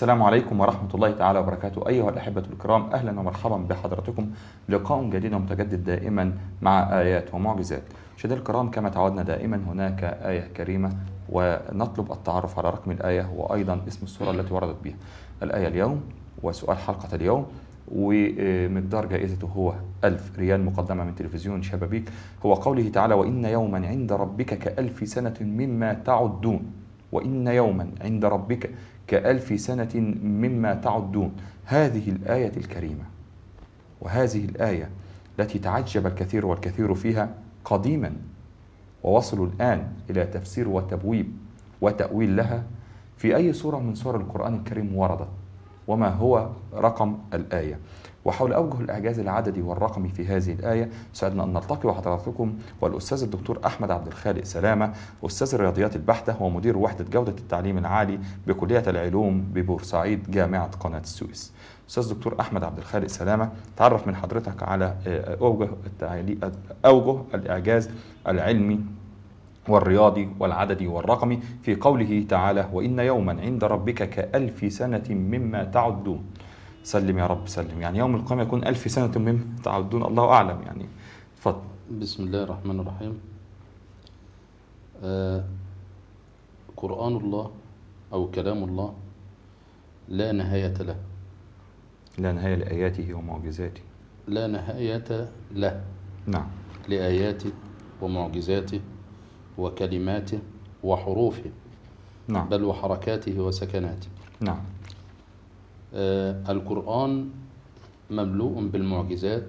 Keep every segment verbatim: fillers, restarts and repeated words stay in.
السلام عليكم ورحمة الله تعالى وبركاته. أيها الأحبة الكرام، أهلا ومرحبا بحضراتكم. لقاء جديد ومتجدد دائما مع آيات ومعجزات. مشاهدينا الكرام، كما تعودنا دائما هناك آية كريمة ونطلب التعرف على رقم الآية وأيضا اسم السورة التي وردت بها الآية اليوم، وسؤال حلقة اليوم، ومقدار جائزته هو ألف ريال مقدمة من تلفزيون شبابيك. هو قوله تعالى: وإن يوما عند ربك كألف سنة مما تعدون. وإن يوما عند ربك كألف سنة مما تعدون. هذه الآية الكريمة وهذه الآية التي تعجب الكثير والكثير فيها قديما، ووصلوا الآن إلى تفسير وتبويب وتأويل لها. في أي سورة من سور القرآن الكريم وردت؟ وما هو رقم الآية؟ وحول أوجه الإعجاز العددي والرقمي في هذه الآية سعدنا أن نلتقي وحضراتكم والأستاذ الدكتور أحمد عبد الخالق سلامة، أستاذ الرياضيات البحتة ومدير وحدة جودة التعليم العالي بكلية العلوم ببورسعيد جامعة قناة السويس. أستاذ دكتور أحمد عبد الخالق سلامة، تعرف من حضرتك على أوجه أوجه الإعجاز العلمي والرياضي والعددي والرقمي في قوله تعالى: وإن يوما عند ربك كألف سنة مما تعدون. سلم يا رب سلم، يعني يوم القيامة يكون ألف سنة مما تعدون، الله أعلم. يعني فضل. بسم الله الرحمن الرحيم. آه قرآن الله أو كلام الله لا نهاية له، لا نهاية لآياته ومعجزاته، لا نهاية له. نعم. لآياته ومعجزاته وكلماته وحروفه، نعم. بل وحركاته وسكناته. نعم. آه القرآن مملوء بالمعجزات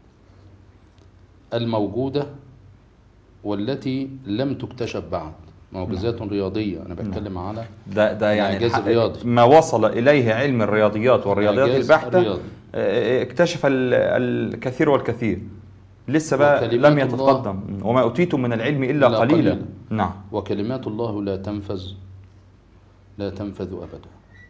الموجودة والتي لم تكتشف بعد. معجزات نعم. رياضية، أنا بتكلم نعم. على ده, ده يعني الرياضي. ما وصل إليه علم الرياضيات والرياضيات البحتة الرياضي. اكتشف الكثير والكثير، لسه بقى لم يتقدم. وما أوتيتم من العلم إلا, إلا قليلا. قليلا. نعم. وكلمات الله لا تنفذ لا تنفذ أبدا.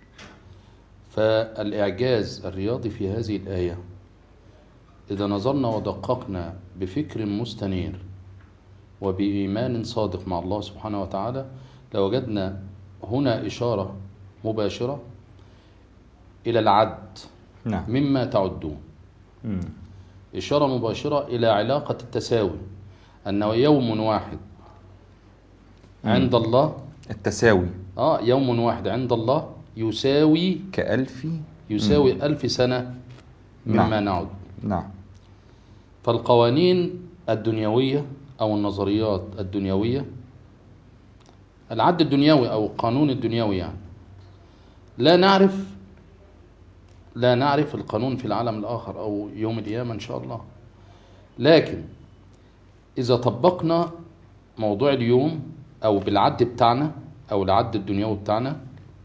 فالإعجاز الرياضي في هذه الآية إذا نظرنا ودققنا بفكر مستنير وبإيمان صادق مع الله سبحانه وتعالى لوجدنا هنا إشارة مباشرة إلى العد. نعم. مما تعدون. مم. إشارة مباشرة إلى علاقة التساوي، أنه يوم واحد عند مم. الله التساوي آه يوم واحد عند الله يساوي كألف يساوي مم. ألف سنة مما نعم. نعد. نعم. فالقوانين الدنيوية أو النظريات الدنيوية، العد الدنيوي أو القانون الدنيوي، يعني لا نعرف لا نعرف القانون في العالم الآخر أو يوم القيامة إن شاء الله، لكن إذا طبقنا موضوع اليوم أو بالعد بتاعنا أو العد الدنيوي بتاعنا،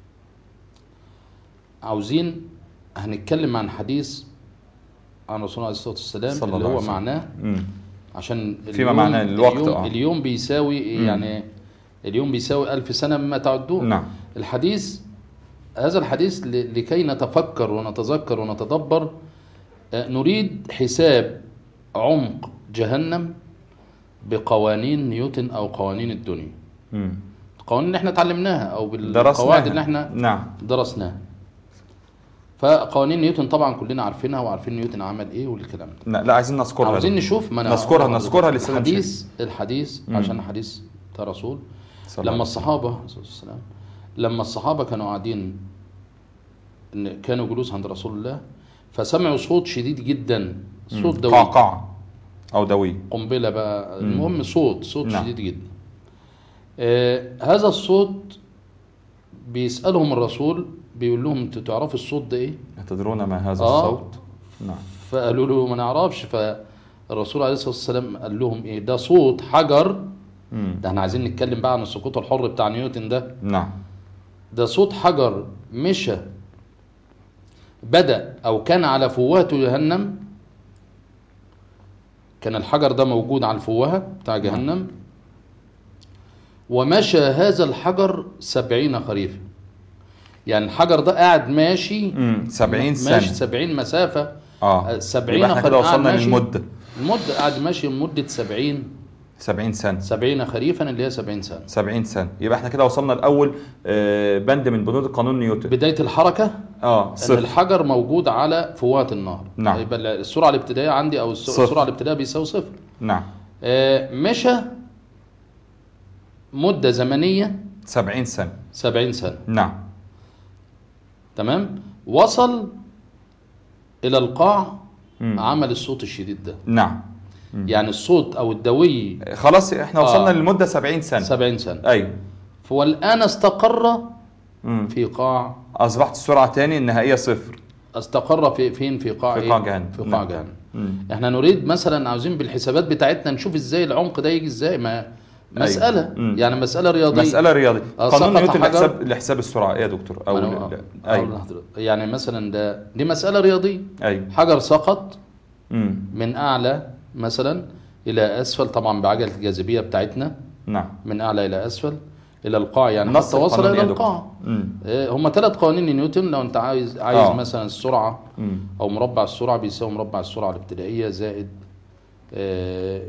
عاوزين هنتكلم عن حديث عن رسول الله عليه الصلاة والسلام اللي هو معناه مم. عشان فيما معناه الوقت. اليوم, آه. اليوم بيساوي مم. يعني اليوم بيساوي ألف سنة مما تعدون. نعم. الحديث هذا الحديث لكي نتفكر ونتذكر ونتدبر، نريد حساب عمق جهنم بقوانين نيوتن أو قوانين الدنيا. مم. القوانين اللي احنا اتعلمناها أو بالقواعد اللي احنا نعم. درسناها. فقوانين نيوتن طبعا كلنا عارفينها وعارفين نيوتن عمل ايه والكلام ده. لا, لا عايزين نذكرها. عايزين نشوف ما نذكرها نذكرها للسلام. الحديث الحديث مم. عشان حديث رسول لما الصحابة صلى الله عليه وسلم لما الصحابة كانوا قاعدين كانوا جلوس عند رسول الله، فسمعوا صوت شديد جدا، صوت دوي، قعقع أو دوي، قنبلة بقى، المهم صوت صوت نعم. شديد جدا. آه هذا الصوت بيسألهم الرسول، بيقول لهم انتوا تعرفوا الصوت ده ايه؟ أتدرون ما هذا آه الصوت؟ نعم. فقالوا له ما نعرفش. فالرسول عليه الصلاة والسلام قال لهم ايه؟ ده صوت حجر. مم. ده احنا عايزين نتكلم بقى عن السقوط الحر بتاع نيوتن ده. نعم. ده صوت حجر مشى بدأ أو كان على فوهة جهنم، كان الحجر ده موجود على الفوهة بتاع جهنم، ومشى هذا الحجر سبعين خريفا. يعني الحجر ده قاعد ماشي سبعين سنة، ماشي سبعين مسافة. اه سبعين خريفا. كده وصلنا للمدة. المدة قاعد ماشي لمدة سبعين سبعين سنة. سبعين خريفا اللي هي سبعين سنة. سبعين سنة. يبقى احنا كده وصلنا لأول آه، بند من بنود قانون نيوتن. بداية الحركة اه ان صفر. الحجر موجود على فوات النهر. نعم. يبقى السرعة الابتدائية عندي او الس- صفر. السرعة الابتدائية بيساوي صفر. نعم. آه، مشى مدة زمنية سبعين سنة. سبعين سنة. نعم. تمام. وصل إلى القاع، مم. عمل الصوت الشديد ده. نعم. يعني الصوت أو الدوي خلاص احنا وصلنا آه. للمدة سبعين سنة. سبعين سنة. ايوه. والآن استقر مم. في قاع، اصبحت السرعة تاني النهائية صفر. استقر في فين في قاع في قاع إيه؟ جهنم. في قاع نعم. جهنم. مم. احنا نريد مثلا، عاوزين بالحسابات بتاعتنا نشوف ازاي العمق ده يجي ازاي. ما مسألة أيوة. يعني مسألة رياضية. مسألة رياضية. آه، قانون سقط نيوتن حجر. لحساب لحساب السرعة ايه يا دكتور؟ او أنا- ال- أقول ايوه. لحضرتك. يعني مثلا ده دي مسألة رياضية. ايوه. حجر سقط مم. من أعلى مثلا إلى أسفل، طبعا بعجلة الجاذبية بتاعتنا، نعم. من أعلى إلى أسفل إلى القاع، يعني نص حتى وصل القانون إلى إيه يا دكتور؟ القاع. مم. آه، هم ثلاث قوانين نيوتن. لو أنت عايز عايز آه. مثلا السرعة مم. أو مربع السرعة بيساوي مربع السرعة الابتدائية زائد آه،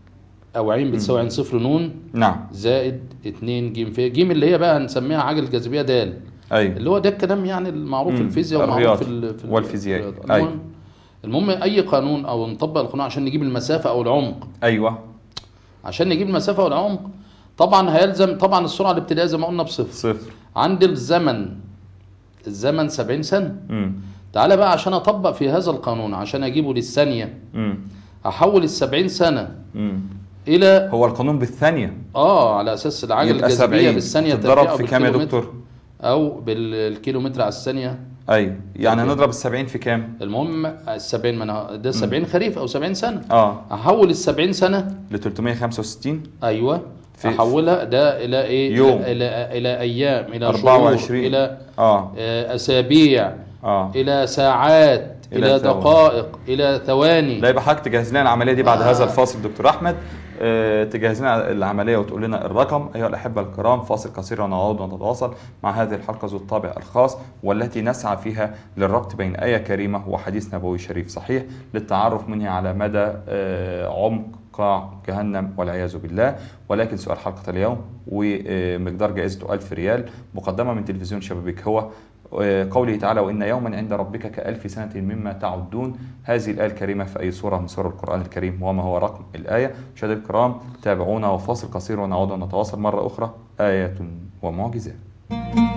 أو عين بتساوي عين صفر نون نعم. زائد اتنين جيم في جيم اللي هي بقى هنسميها عجلة الجاذبية دال، ايوه. اللي هو ده الكلام يعني المعروف في مم. الفيزياء ومعروف الرياضة في, ال- في ال- والفيزياء. في الرياضة. أيوة. المهم المهم أي قانون أو نطبق القانون عشان نجيب المسافة أو العمق. ايوه. عشان نجيب المسافة والعمق طبعا هيلزم طبعا السرعة الابتدائية زي ما قلنا بصفر. صفر. عند الزمن الزمن سبعين سنة. مم. تعالى بقى عشان أطبق في هذا القانون عشان أجيبه للثانية، مم. أحول السبعين سنة مم. إلى هو القانون بالثانية. آه على أساس العجلة يبقى الجاذبية سبعين بالثانية تتضرب تربيع أو في كام يا بالكيلومتر دكتور؟ أو بالكيلومتر على الثانية. ايوه. يعني أوكي. نضرب السبعين في كام؟ المهم السبعين من ده سبعين خريف أو سبعين سنة. اه أحول السبعين سنة ل ثلاثمائة وخمسة وستين. أيوة في- أحولها ده إلى إيه؟ يوم. إلى, إلى, إلى أيام، إلى أربعة شهور، وعشرين. إلى اه آه، أسابيع، اه إلى ساعات، إلى إلى ثواني. دقائق، إلى ثواني. لا يبقى حضرتك تجهز لنا العمليه دي بعد آه. هذا الفاصل دكتور احمد. آه، تجهز لنا العمليه وتقول لنا الرقم. ايها الاحبه الكرام، فاصل قصير ونعود ونتواصل مع هذه الحلقه ذو الطابع الخاص والتي نسعى فيها للربط بين ايه كريمه وحديث نبوي شريف صحيح للتعرف منها على مدى آه، عمق قاع جهنم والعياذ بالله. ولكن سؤال حلقه اليوم ومقدار جائزته ألف ريال مقدمه من تلفزيون شبابيك هو قوله تعالى: وإن يوما عند ربك كألف سنة مما تعدون. هذه الآية الكريمة في أي سورة من سور القرآن الكريم؟ وما هو رقم الآية؟ مشاهدينا الكرام تابعونا وفاصل قصير ونعود ونتواصل مرة أخرى. آيات ومعجزات.